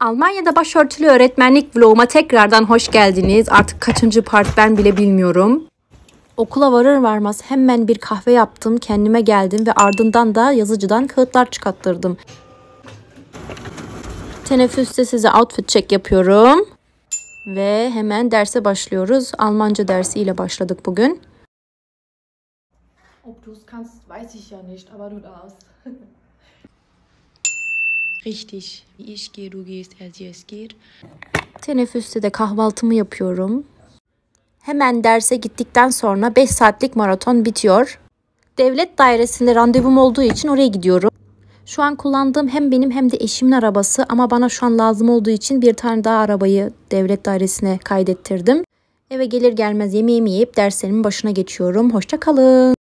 Almanya'da başörtülü öğretmenlik vloguma tekrardan hoş geldiniz. Artık kaçıncı part ben bile bilmiyorum. Okula varır varmaz hemen bir kahve yaptım, kendime geldim ve ardından da yazıcıdan kağıtlar çıkarttırdım. Teneffüste size outfit check yapıyorum. Ve hemen derse başlıyoruz. Almanca dersiyle başladık bugün. Ob du es kannst, weiß ich ja nicht, aber du darfst. Richtig. Wie ich gehe, du gehst, er sie, es geht. Teneffüste de kahvaltımı yapıyorum. Hemen derse gittikten sonra 5 saatlik maraton bitiyor. Devlet dairesinde randevum olduğu için oraya gidiyorum. Şu an kullandığım hem benim hem de eşimin arabası ama bana şu an lazım olduğu için bir tane daha arabayı devlet dairesine kaydettirdim. Eve gelir gelmez yemeğimi yiyip derslerimin başına geçiyorum. Hoşça kalın.